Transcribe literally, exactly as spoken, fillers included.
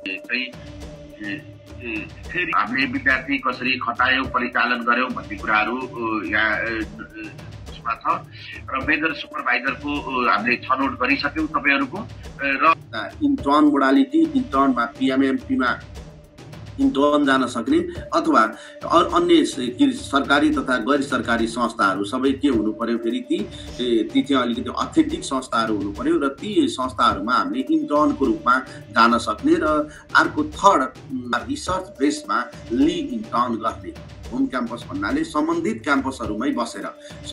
चाहिँ फेरि हामीले विद्यार्थी कसरी खटायौं परिचालन गर्यौं भन्ने कुराहरू यहाँ उसमा छ र मेजर सुपरभाइजरको हामीले छनौट गरिसक्यौं तपाईहरुको र इन्टर्न मोडालिटी इन्टर्नमा पीएमएमपीमा इन्टर्न जान सक्ने अथवा अन्य सरकारी तथा गैर सरकारी संस्थाहरू सबै के हुनु पर्यो फेरि ती ती चाहिँ अलिकति अथेन्टिक संस्थाहरू हुनु पर्यो र ती संस्थाहरूमा हामीले इन्टर्नको रूपमा जान सक्ने र अर्को थर्ड रिसर्च बेसमा ली इन्टर्न गर्ने होम क्याम्पस भन्नाले सम्बन्धित क्याम्पसहरूमै बसेर